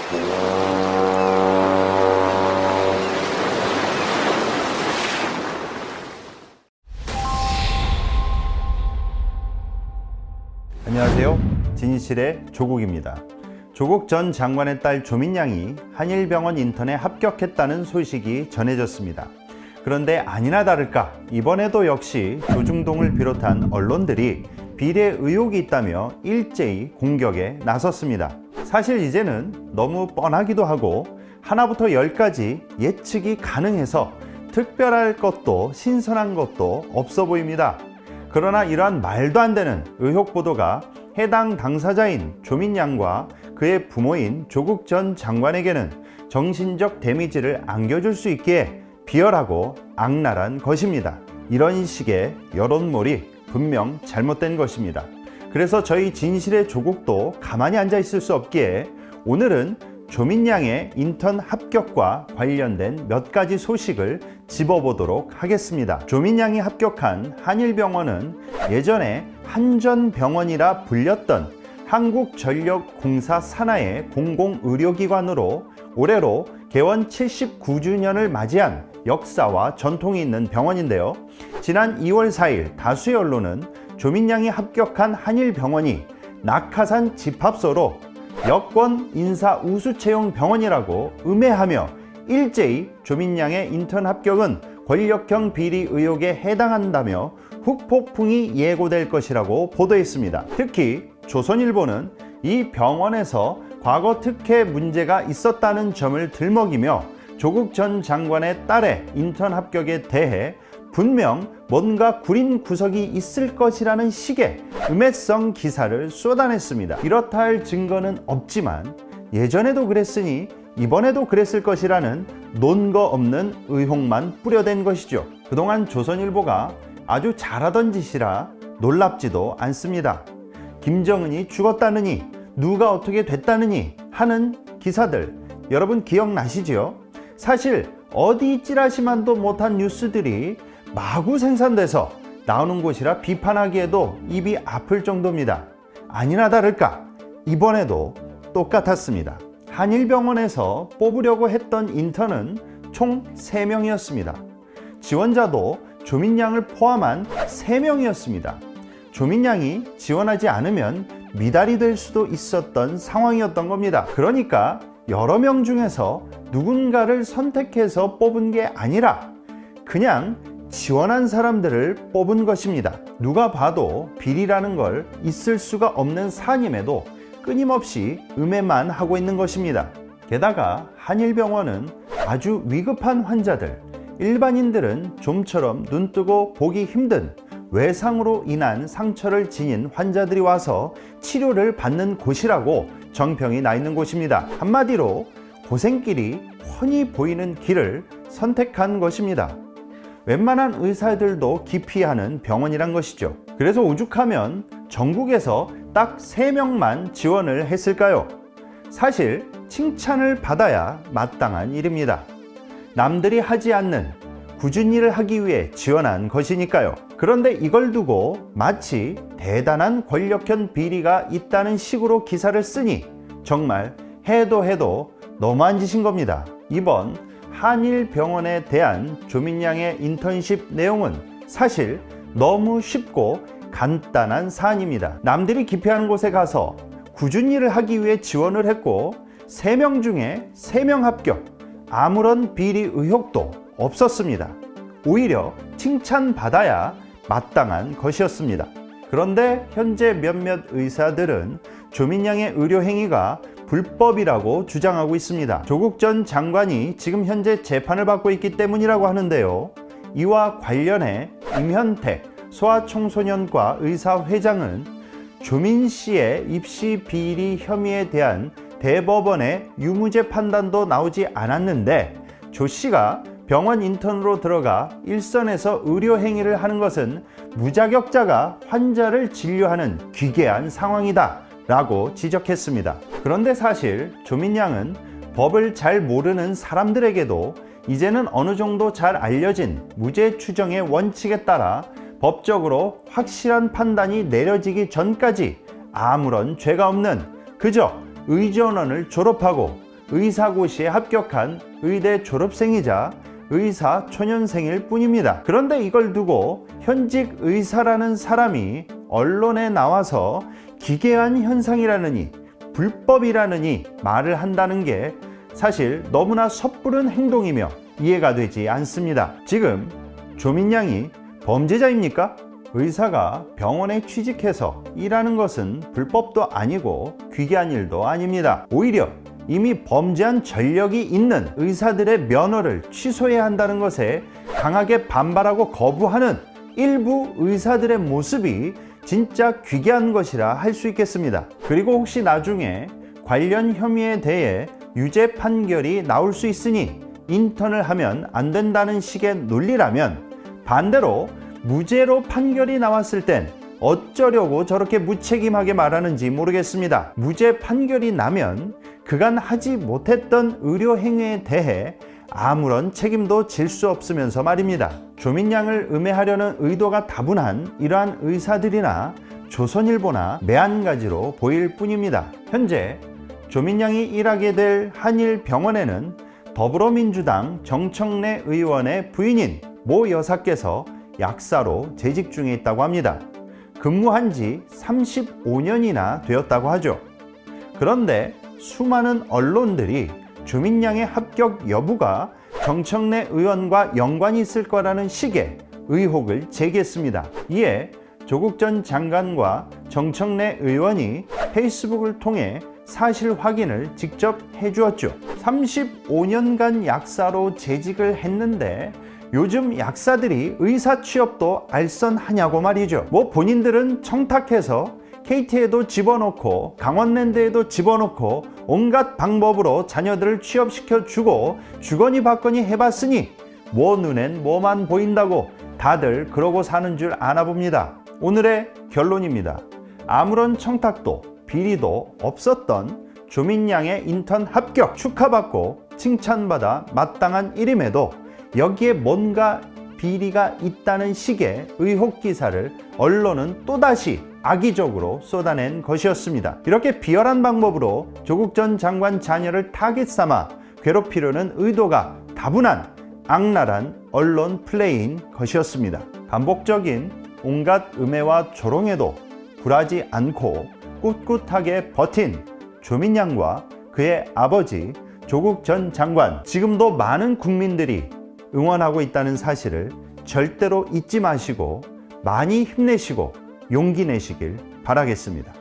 안녕하세요. 진실의 조국입니다. 조국 전 장관의 딸 조민양이 한일병원 인턴에 합격했다는 소식이 전해졌습니다. 그런데 아니나 다를까 이번에도 역시 조중동을 비롯한 언론들이 비리 의혹이 있다며 일제히 공격에 나섰습니다. 사실 이제는 너무 뻔하기도 하고 하나부터 10까지 예측이 가능해서 특별할 것도 신선한 것도 없어 보입니다. 그러나 이러한 말도 안 되는 의혹 보도가 해당 당사자인 조민양과 그의 부모인 조국 전 장관에게는 정신적 데미지를 안겨줄 수 있기에 비열하고 악랄한 것입니다. 이런 식의 여론몰이 분명 잘못된 것입니다. 그래서 저희 진실의 조국도 가만히 앉아 있을 수 없기에 오늘은 조민양의 인턴 합격과 관련된 몇 가지 소식을 짚어보도록 하겠습니다. 조민양이 합격한 한일병원은 예전에 한전병원이라 불렸던 한국전력공사 산하의 공공의료기관으로 올해로 개원 79주년을 맞이한 역사와 전통이 있는 병원인데요. 지난 2월 4일 다수의 언론은 조민양이 합격한 한일병원이 낙하산 집합소로 여권 인사 우수 채용 병원이라고 음해하며 일제히 조민양의 인턴 합격은 권력형 비리 의혹에 해당한다며 후폭풍이 예고될 것이라고 보도했습니다. 특히 조선일보는 이 병원에서 과거 특혜 문제가 있었다는 점을 들먹이며 조국 전 장관의 딸의 인턴 합격에 대해 분명 뭔가 구린 구석이 있을 것이라는 식의 음해성 기사를 쏟아냈습니다. 이렇다 할 증거는 없지만 예전에도 그랬으니 이번에도 그랬을 것이라는 논거 없는 의혹만 뿌려댄 것이죠. 그동안 조선일보가 아주 잘하던 짓이라 놀랍지도 않습니다. 김정은이 죽었다느니 누가 어떻게 됐다느니 하는 기사들 여러분 기억나시죠? 사실 어디 찌라시만도 못한 뉴스들이 마구 생산돼서 나오는 곳이라 비판하기에도 입이 아플 정도입니다. 아니나 다를까 이번에도 똑같았습니다. 한일병원에서 뽑으려고 했던 인턴은 총 3명이었습니다. 지원자도 조민양을 포함한 3명이었습니다. 조민양이 지원하지 않으면 미달이 될 수도 있었던 상황이었던 겁니다. 그러니까 여러 명 중에서 누군가를 선택해서 뽑은 게 아니라 그냥 지원한 사람들을 뽑은 것입니다. 누가 봐도 비리라는 걸 있을 수가 없는 사안임에도 끊임없이 음해만 하고 있는 것입니다. 게다가 한일병원은 아주 위급한 환자들, 일반인들은 좀처럼 눈뜨고 보기 힘든 외상으로 인한 상처를 지닌 환자들이 와서 치료를 받는 곳이라고 정평이 나 있는 곳입니다. 한마디로 고생길이 훤히 보이는 길을 선택한 것입니다. 웬만한 의사들도 기피하는 병원이란 것이죠. 그래서 오죽하면 전국에서 딱 3명만 지원을 했을까요? 사실 칭찬을 받아야 마땅한 일입니다. 남들이 하지 않는 굳은 일을 하기 위해 지원한 것이니까요. 그런데 이걸 두고 마치 대단한 권력형 비리가 있다는 식으로 기사를 쓰니 정말 해도 너무한 짓인 겁니다. 이번 한일병원에 대한 조민양의 인턴십 내용은 사실 너무 쉽고 간단한 사안입니다. 남들이 기피하는 곳에 가서 굳은 일을 하기 위해 지원을 했고 3명 중에 3명 합격, 아무런 비리 의혹도 없었습니다. 오히려 칭찬받아야 마땅한 것이었습니다. 그런데 현재 몇몇 의사들은 조민양의 의료 행위가 불법이라고 주장하고 있습니다. 조국 전 장관이 지금 현재 재판을 받고 있기 때문이라고 하는데요. 이와 관련해 임현택 소아청소년과 의사회장은 조민 씨의 입시 비리 혐의에 대한 대법원의 유무죄 판단도 나오지 않았는데 조 씨가 병원 인턴으로 들어가 일선에서 의료 행위를 하는 것은 무자격자가 환자를 진료하는 기괴한 상황이다 라고 지적했습니다. 그런데 사실 조민양은 법을 잘 모르는 사람들에게도 이제는 어느 정도 잘 알려진 무죄 추정의 원칙에 따라 법적으로 확실한 판단이 내려지기 전까지 아무런 죄가 없는 그저 의전원을 졸업하고 의사고시에 합격한 의대 졸업생이자 의사 초년생일 뿐입니다. 그런데 이걸 두고 현직 의사라는 사람이 언론에 나와서 기괴한 현상이라느니 불법이라느니 말을 한다는 게 사실 너무나 섣부른 행동이며 이해가 되지 않습니다. 지금 조민양이 범죄자입니까? 의사가 병원에 취직해서 일하는 것은 불법도 아니고 귀괴한 일도 아닙니다. 오히려 이미 범죄한 전력이 있는 의사들의 면허를 취소해야 한다는 것에 강하게 반발하고 거부하는 일부 의사들의 모습이 진짜 귀괴한 것이라 할 수 있겠습니다. 그리고 혹시 나중에 관련 혐의에 대해 유죄 판결이 나올 수 있으니 인턴을 하면 안 된다는 식의 논리라면, 반대로 무죄로 판결이 나왔을 땐 어쩌려고 저렇게 무책임하게 말하는지 모르겠습니다. 무죄 판결이 나면 그간 하지 못했던 의료 행위에 대해 아무런 책임도 질 수 없으면서 말입니다. 조민양을 음해하려는 의도가 다분한 이러한 의사들이나 조선일보나 매한가지로 보일 뿐입니다. 현재 조민양이 일하게 될 한일병원에는 더불어민주당 정청래 의원의 부인인 모 여사께서 약사로 재직 중에 있다고 합니다. 근무한 지 35년이나 되었다고 하죠. 그런데 수많은 언론들이 조민양의 합격 여부가 정청래 의원과 연관이 있을 거라는 식의 의혹을 제기했습니다. 이에 조국 전 장관과 정청래 의원이 페이스북을 통해 사실 확인을 직접 해주었죠. 35년간 약사로 재직을 했는데 요즘 약사들이 의사 취업도 알선하냐고 말이죠. 뭐 본인들은 청탁해서 KT에도 집어넣고 강원랜드에도 집어넣고 온갖 방법으로 자녀들을 취업시켜주고 주거니 받거니 해봤으니 뭐 눈엔 뭐만 보인다고 다들 그러고 사는 줄 아나 봅니다. 오늘의 결론입니다. 아무런 청탁도 비리도 없었던 조민양의 인턴 합격 축하받고 칭찬받아 마땅한 일임에도 여기에 뭔가 비리가 있다는 식의 의혹 기사를 언론은 또다시 악의적으로 쏟아낸 것이었습니다. 이렇게 비열한 방법으로 조국 전 장관 자녀를 타깃 삼아 괴롭히려는 의도가 다분한 악랄한 언론 플레이인 것이었습니다. 반복적인 온갖 음해와 조롱에도 굴하지 않고 꿋꿋하게 버틴 조민양과 그의 아버지 조국 전 장관, 지금도 많은 국민들이 응원하고 있다는 사실을 절대로 잊지 마시고 많이 힘내시고 용기 내시길 바라겠습니다.